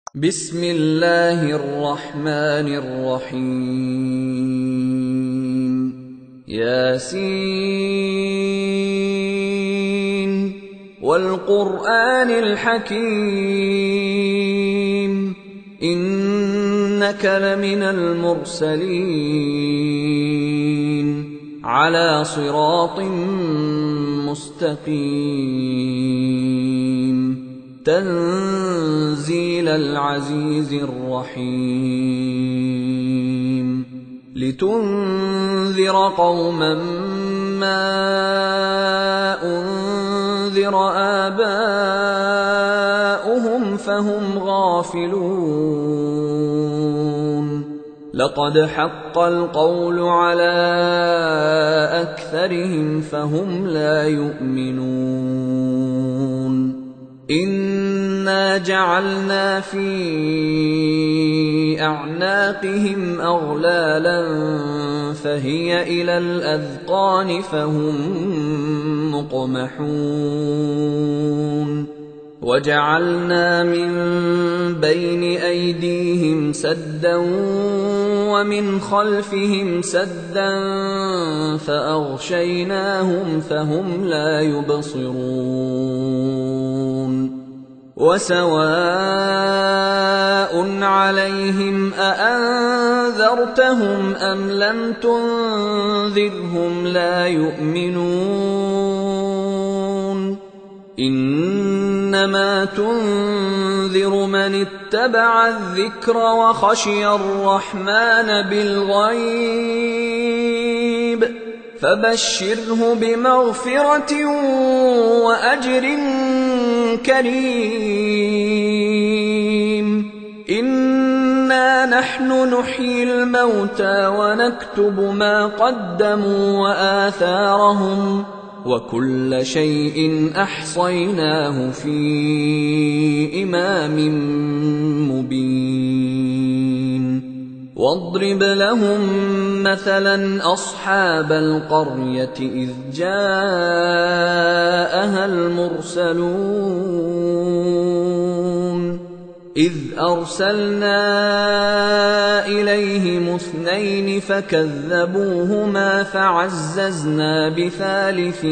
بسم الله الرحمن الرحيم ياسين والقرآن الحكيم إنك لمن المرسلين على صراط مستقيم تنزيل العزيز الرحيم لتنذر قوما ما أنذر آباؤهم فهم غافلون لقد حق القول على أكثرهم فهم لا يؤمنون إنا جعلنا في أعناقهم أغلالا فهي إلى الأذقان فهم مقمحون وجعلنا من بين أيديهم سدا ومن خلفهم سدا فأغشيناهم فهم لا يبصرون وسواء عليهم أأنذرتهم أم لم تنذرهم لا يؤمنون إنما تنذر من اتبع الذكر وخشي الرحمن بالغيب فبشره بمغفرة وأجر كريم إنا نحن نحيي الموتى ونكتب ما قدموا وآثارهم وكل شيء أحصيناه في إمام مبين واضرب لهم مثلا أصحاب القرية إذ جاءها المرسلون إذ أرسلنا إليهم 2 فكذبوهما فعززنا بثالث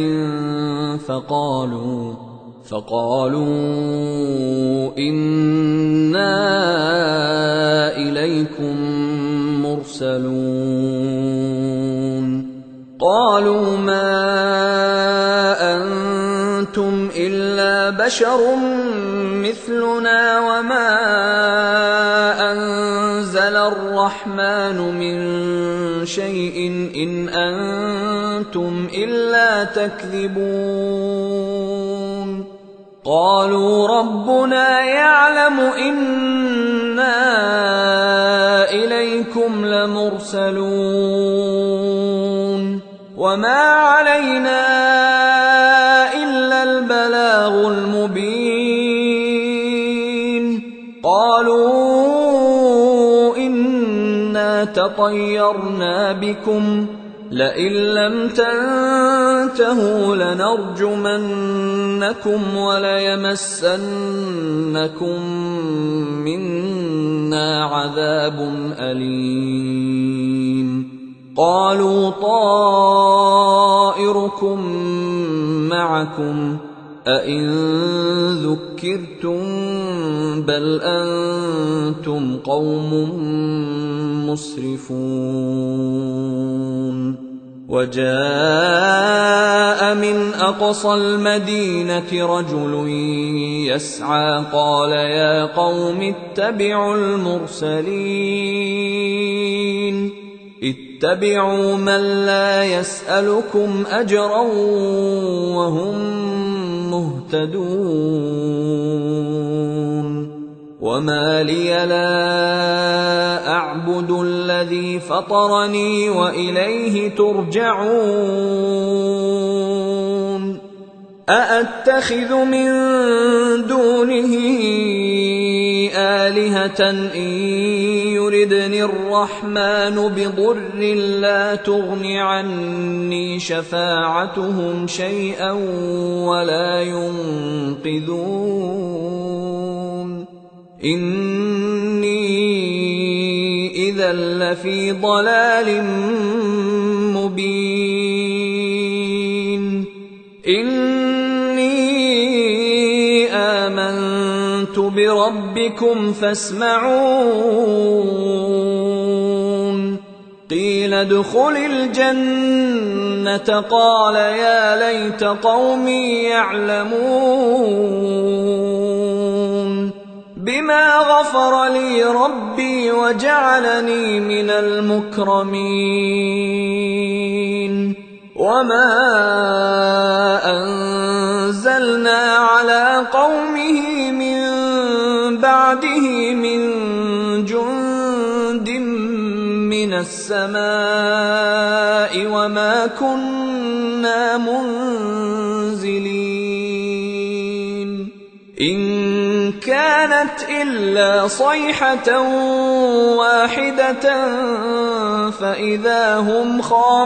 فقالوا إنا إليكم مرسلون قالوا ما أنتم إلا بشر مثلنا وما أنزل الرحمن من شيء إن أنتم إلا تكذبون قالوا ربنا يعلم إنا إليكم لمرسلون وما علينا إلا البلاغ المبين قالوا إنا تطيرنا بكم لئن لم تنتهوا لنرجمنكم وليمسنكم منا عذاب أليم قالوا طائركم معكم أئن ذكرتم بل أنتم قوم مسرفون وجاء من أقصى المدينة رجل يسعى قال يا قوم اتبعوا المرسلين اتبعوا من لا يسألكم أجرا وهم مهتدون وما لي لا أعبد الذي فطرني وإليه ترجعون أأتخذ من دونه آلهة إن يردني الرحمن بضر لا تغن عني شفاعتهم شيئا ولا ينقذون إني إذا لفي ضلال مبين إني آمنت بربكم فاسمعون قيل ادخل الجنة قال يا ليت قومي يعلمون بما غفر لي ربي وجعلني من المكرمين وما أنزلنا على قومه من بعده من جند من السماء وما كنا منزلين إن كانت إلا صيحة واحدة فإذا هم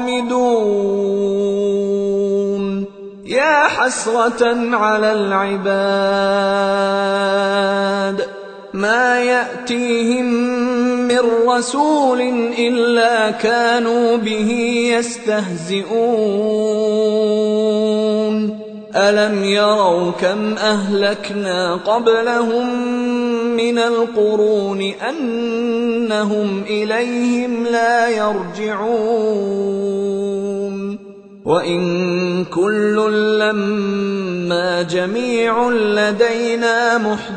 خامدون يا حسرة على العباد ما يأتيهم من رسول إلا كانوا به يستهزئون ألم يروا كم أهلكنا قبلهم من القرون أنهم إليهم لا يرجعون وإن كل لما جميع لدينا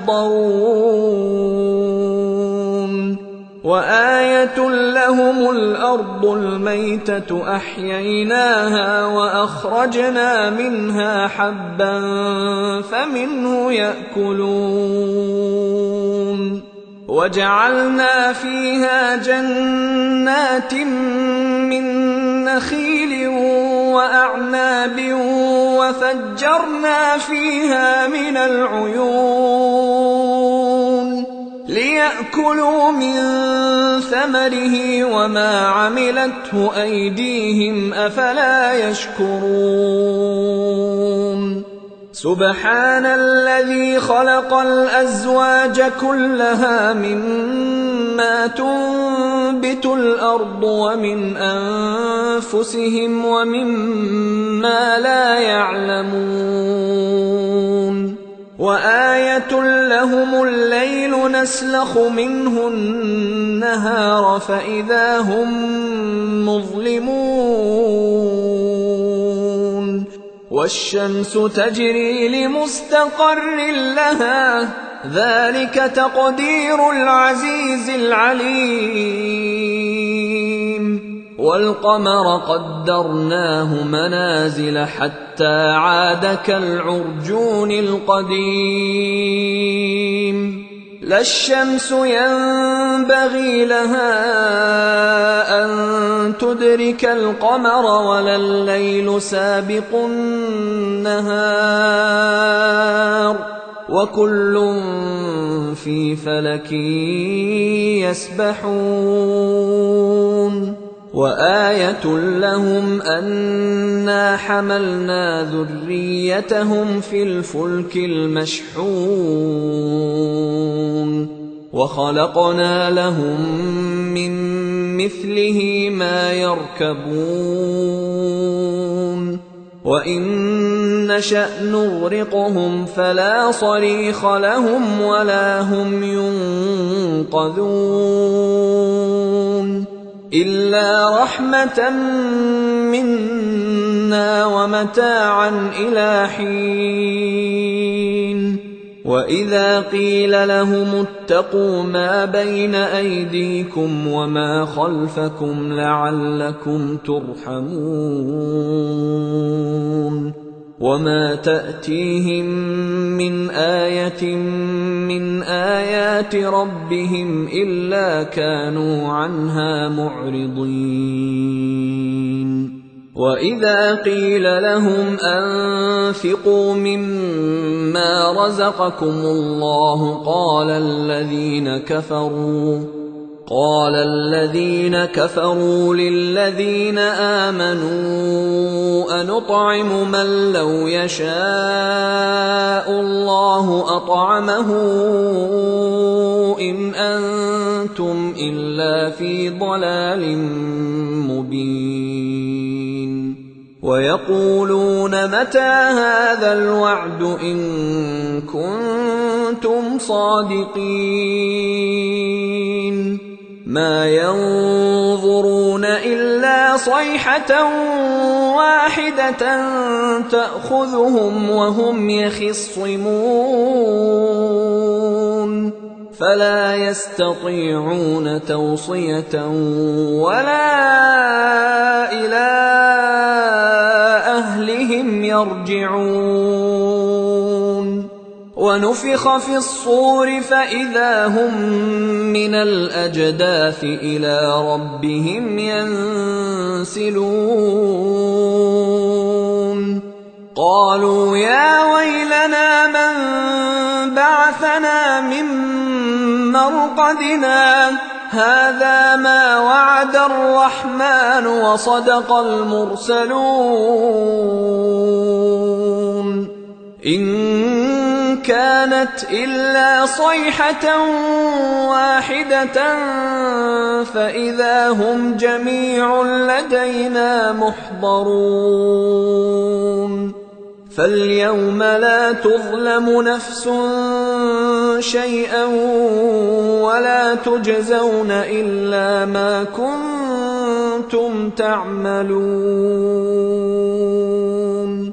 محضرون وآية لهم الأرض الميتة أحييناها وأخرجنا منها حبا فمنه يأكلون وجعلنا فيها جنات من نخيل وأعناب وفجرنا فيها من العيون ليأكلوا من ثمره وما عملته أيديهم أفلا يشكرون سبحان الذي خلق الأزواج كلها مما تنبت الأرض ومن أنفسهم ومما لا يعلمون وآية لهم الليل نسلخ منه النهار فإذا هم مظلمون والشمس تجري لمستقر لها ذلك تقدير العزيز العليم والقمر قدرناه منازل حتى عاد كالعرجون القديم لا الشمس ينبغي لها أن تدرك القمر ولا الليل سابق النهار وكل في فلك يسبحون وآية لهم أنا حملنا ذريتهم في الفلك المشحون وخلقنا لهم من مثله ما يركبون وإن نشأ نغرقهم فلا صريخ لهم ولا هم ينقذون إلا رحمة منا ومتاعا إلى حين وإذا قيل لهم اتقوا ما بين أيديكم وما خلفكم لعلكم ترحمون وما تأتيهم من آية من آيات ربهم إلا كانوا عنها معرضين وإذا قيل لهم أنفقوا مما رزقكم الله قال الذين كفروا للذين آمنوا أنطعم من لو يشاء الله أطعمه إن أنتم إلا في ضلال مبين ويقولون متى هذا الوعد إن كنتم صادقين ما ينظرون إلا صيحة واحدة تأخذهم وهم يخصمون فلا يستطيعون توصية ولا إلى أهلهم يرجعون ونفخ في الصور فإذا هم من الأجداث إلى ربهم ينسلون قالوا يا ويلنا من بعثنا من مرقدنا هذا ما وعد الرحمن وصدق المرسلون إن كانت إلا صيحة واحدة فإذا هم جميع لدينا محضرون فاليوم لا تظلم نفس شيئا ولا تجزون إلا ما كنتم تعملون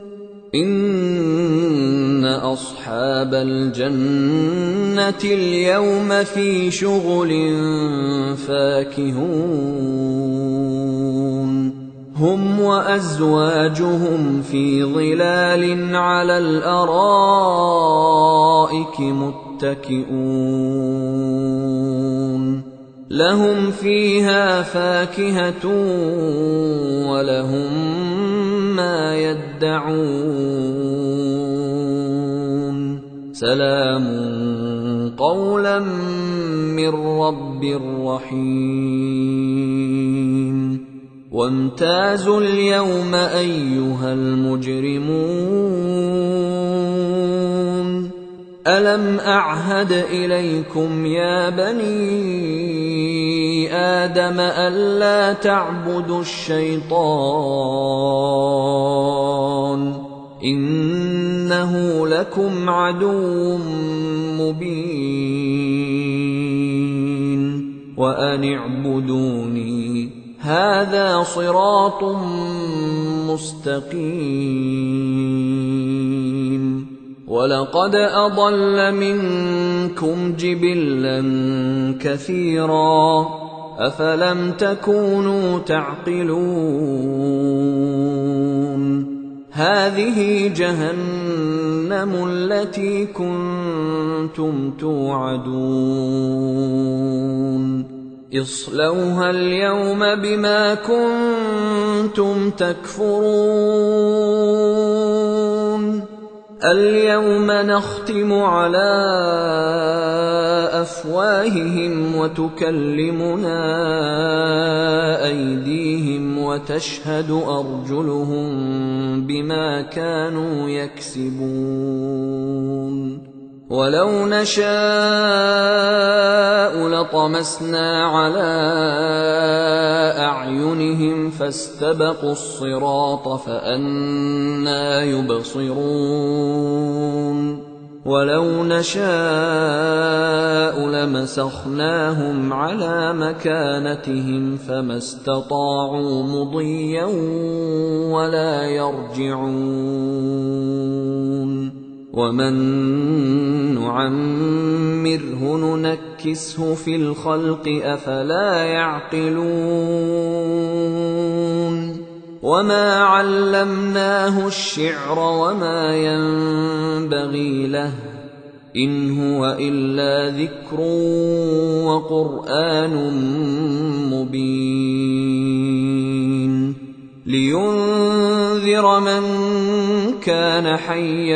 إن أصحاب الجنة اليوم في شغل فاكهون هم وأزواجهم في ظلال على الأرائك متكئون لهم فيها فاكهة ولهم ما يدعون سلام قولا من رب رحيم وامتازوا اليوم أيها المجرمون ألم أعهد إليكم يا بني آدم ألا تعبدوا الشيطان إنه لكم عدو مبين وأن اعبدوني هذا صراط مستقيم ولقد أضل منكم جبلا كثيرا أفلم تكونوا تعقلون هذه جهنم التي كنتم توعدون اصلوها اليوم بما كنتم تكفرون اليوم نختم على أفواههم وتكلمنا أيديهم وتشهد أرجلهم بما كانوا يكسبون ولو نشاء لطمسنا على أعينهم فاستبقوا الصراط فأنى يبصرون ولو نشاء لمسخناهم على مكانتهم فما استطاعوا مضيا ولا يرجعون ومن نعمره ننكسه في الخلق أفلا يعقلون وما علمناه الشعر وما ينبغي له إن هو إلا ذكر وقرآن مبين لينذر من كان حيا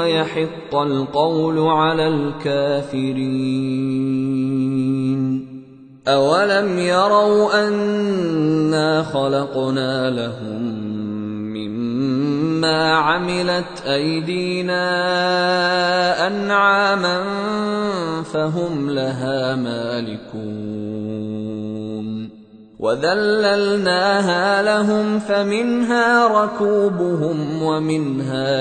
ويحق القول على الكافرين أَوَلَمْ يَرَوْا أَنَّا خَلَقْنَا لَهُم مِّمَّا عَمِلَتْ أَيْدِينَا أَنْعَامًا فَهُمْ لَهَا مَالِكُونَ وَذَلَّلْنَاهَا لَهُمْ فَمِنْهَا رَكُوبُهُمْ وَمِنْهَا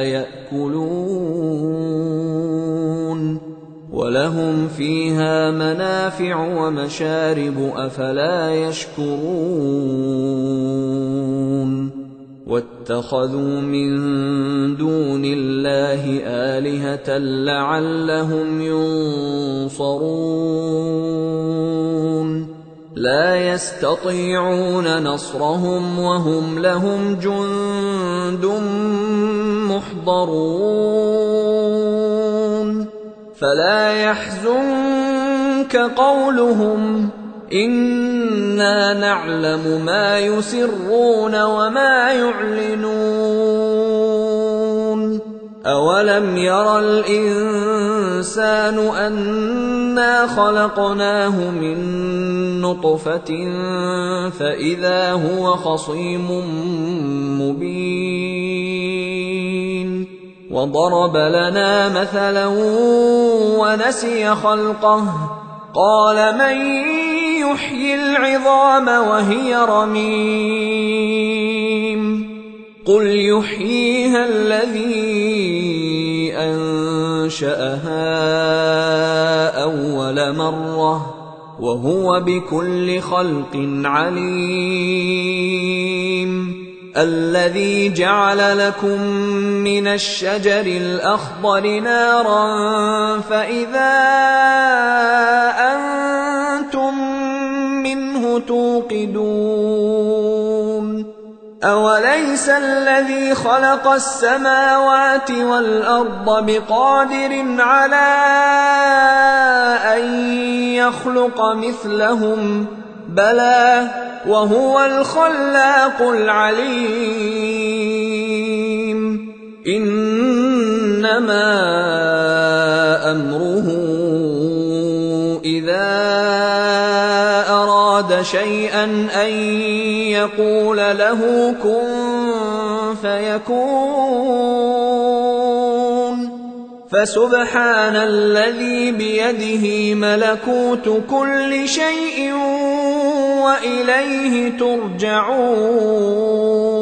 يَأْكُلُونَ وَلَهُمْ فِيهَا مَنَافِعُ وَمَشَارِبُ أَفَلَا يَشْكُرُونَ وَاتَّخَذُوا مِن دُونِ اللَّهِ آلِهَةً لَّعَلَّهُمْ يُنصَرُونَ لَا يَسْتَطِيعُونَ نَصْرَهُمْ وَهُمْ لَهُمْ جُندٌ مُّحْضَرُونَ فَلَا يَحْزُنكَ قَوْلُهُمْ إِنَّا نَعْلَمُ مَا يُسِرُّونَ وَمَا يُعْلِنُونَ أَوَلَمْ يَرَ الْإِنسَانُ أَنَّا خَلَقْنَاهُ مِن نُّطْفَةٍ فَإِذَا هُوَ خَصِيمٌ مُّبِينٌ وَضَرَبَ لَنَا مَثَلًا وَنَسِيَ خَلْقَهُ قَالَ مَن يُحْيِي الْعِظَامَ وَهِيَ رَمِيمٌ قُلْ يُحْيِيهَا الَّذِي أَنشَأَهَا أَوَّلَ مَرَّةٍ وَهُوَ بِكُلِّ خَلْقٍ عَلِيمٌ الَّذِي جَعَلَ لَكُم مِّنَ الشَّجَرِ الْأَخْضَرِ نَارًا فَإِذَا أَنتُم مِّنْهُ تُوقِدُونَ أَوَلَيْسَ الَّذِي خَلَقَ السَّمَاوَاتِ وَالْأَرْضَ بِقَادِرٍ عَلَىٰ أَن يَخْلُقَ مِثْلَهُم بَلَىٰ وَهُوَ الْخَلَّاقُ الْعَلِيمُ إِنَّمَا أَمْرُهُ إِذَا أَرَادَ شَيْئًا أَن يَقُولَ لَهُ كُن فَيَكُونُ فَسُبْحَانَ الَّذِي بِيَدِهِ مَلَكُوتُ كُلِّ شَيْءٍ وَإِلَيْهِ تُرْجَعُونَ